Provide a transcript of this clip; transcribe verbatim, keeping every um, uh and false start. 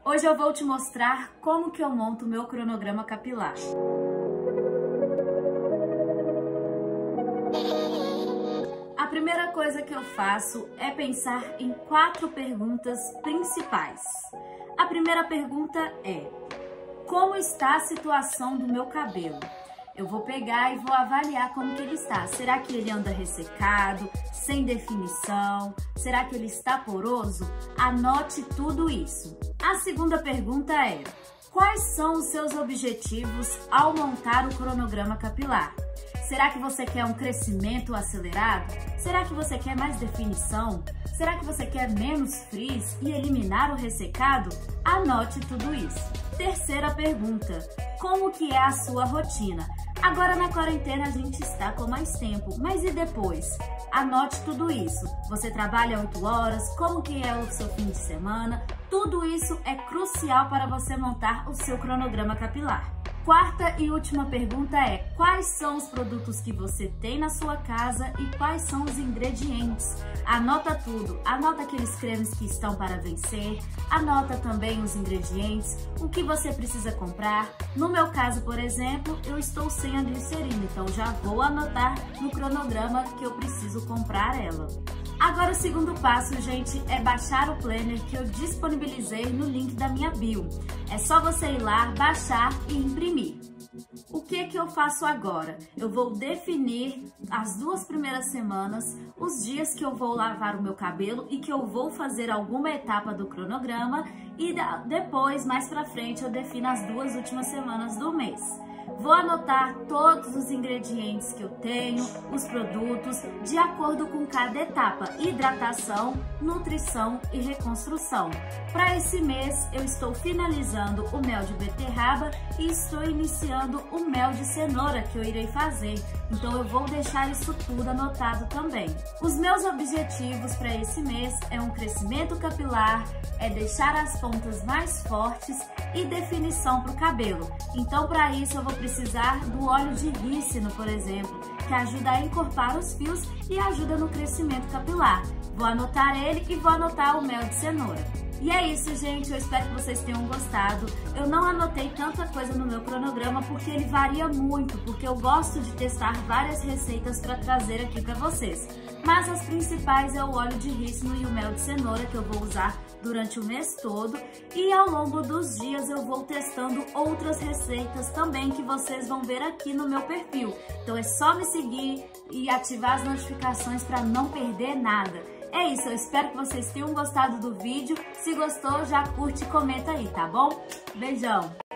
Hoje eu vou te mostrar como que eu monto o meu cronograma capilar. A primeira coisa que eu faço é pensar em quatro perguntas principais. A primeira pergunta é: como está a situação do meu cabelo? Eu vou pegar e vou avaliar como que ele está. Será que ele anda ressecado, sem definição? Será que ele está poroso? Anote tudo isso. A segunda pergunta é: quais são os seus objetivos ao montar o cronograma capilar? Será que você quer um crescimento acelerado? Será que você quer mais definição? Será que você quer menos frizz e eliminar o ressecado? Anote tudo isso. Terceira pergunta: como que é a sua rotina? Agora na quarentena a gente está com mais tempo, mas e depois? Anote tudo isso. Você trabalha oito horas? Como que é o seu fim de semana? Tudo isso é crucial para você montar o seu cronograma capilar. Quarta e última pergunta é: quais são os produtos que você tem na sua casa e quais são os ingredientes? Anota tudo, anota aqueles cremes que estão para vencer, anota também os ingredientes, o que você precisa comprar. No meu caso, por exemplo, eu estou sem a glicerina, então já vou anotar no cronograma que eu preciso comprar ela. Agora o segundo passo, gente, é baixar o planner que eu disponibilizei no link da minha bio. É só você ir lá, baixar e imprimir. O que que eu faço agora? Eu vou definir as duas primeiras semanas, os dias que eu vou lavar o meu cabelo e que eu vou fazer alguma etapa do cronograma, e depois, mais pra frente, eu defino as duas últimas semanas do mês. Vou anotar todos os ingredientes que eu tenho, os produtos, de acordo com cada etapa: hidratação, nutrição e reconstrução. Para esse mês, eu estou finalizando o mel de beterraba e estou iniciando o mel de cenoura que eu irei fazer. Então eu vou deixar isso tudo anotado também. Os meus objetivos para esse mês é um crescimento capilar, é deixar as pontas mais fortes e definição para o cabelo. Então para isso eu vou precisar do óleo de rícino, por exemplo, que ajuda a encorpar os fios e ajuda no crescimento capilar. Vou anotar ele e vou anotar o mel de cenoura. E é isso, gente, eu espero que vocês tenham gostado. Eu não anotei tanta coisa no meu cronograma porque ele varia muito, porque eu gosto de testar várias receitas para trazer aqui para vocês. Mas as principais é o óleo de rícino e o mel de cenoura, que eu vou usar durante o mês todo, e ao longo dos dias eu vou testando outras receitas também que vocês vão ver aqui no meu perfil. Então é só me seguir e ativar as notificações para não perder nada. É isso, eu espero que vocês tenham gostado do vídeo. Se gostou, já curte e comenta aí, tá bom? Beijão!